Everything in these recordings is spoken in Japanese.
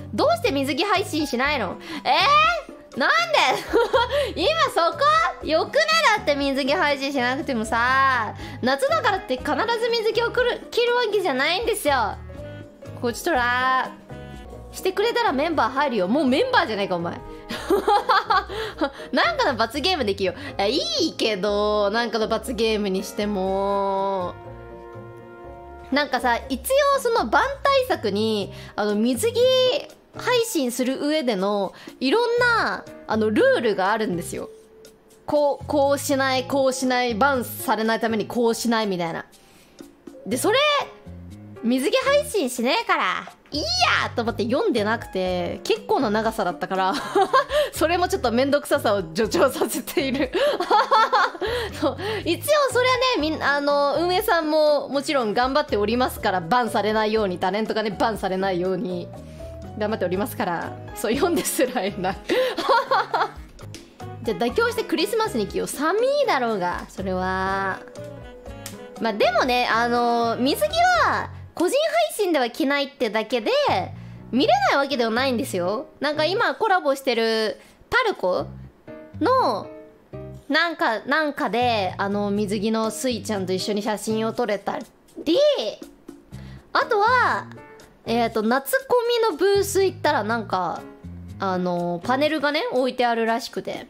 どうして水着配信しないの？なんで今そこよくね？だって水着配信しなくてもさ、夏だからって必ず水着を着るわけじゃないんですよ。こちとらしてくれたらメンバー入るよ。もうメンバーじゃないかお前なんかの罰ゲームできよ。いいけど、なんかの罰ゲームにしてもなんかさ、一応そのバン対策に水着配信する上でのいろんなルールがあるんですよ。こうしない、こうしない、バンされないためにこうしないみたいな。でそれ水着配信しねえからいいやと思って読んでなくて、結構な長さだったからそれもちょっと面倒くささを助長させているそう一応それはね、運営さんももちろん頑張っておりますから、バンされないように、タレントがねバンされないように頑張っておりますから、そう読んですらえないじゃあ妥協してクリスマスに着よう。寒いだろうがそれは。まあでもね、水着は個人配信では着ないってだけで見れないわけではないんですよ。なんか今コラボしてるパルコのなんかで水着のスイちゃんと一緒に写真を撮れたり、あとは夏コミのブース行ったらなんかパネルがね置いてあるらしくてね、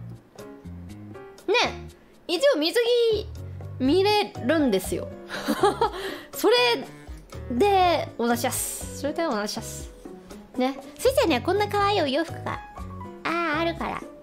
一応水着見れるんですよそれでおなしゃす。それでおなしゃすね。スイちゃんにはこんな可愛いお洋服があるから